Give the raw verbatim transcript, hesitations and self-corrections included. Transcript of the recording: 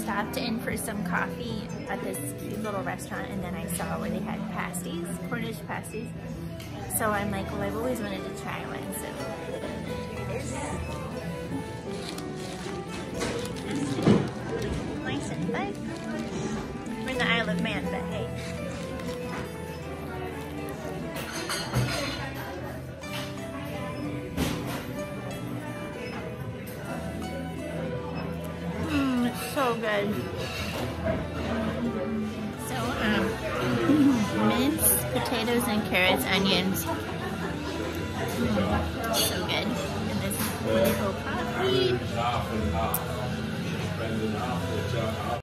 stopped in for some coffee at this cute little restaurant, and then I saw where they had pasties, Cornish pasties. So I'm like, well, I've always wanted to try one, so here it is. Nice and thick. We're in the Isle of Man, but hey. Mmm, it's so good. So, um, minced potatoes and carrots, onions. Mm, so good. And this wonderful coffee.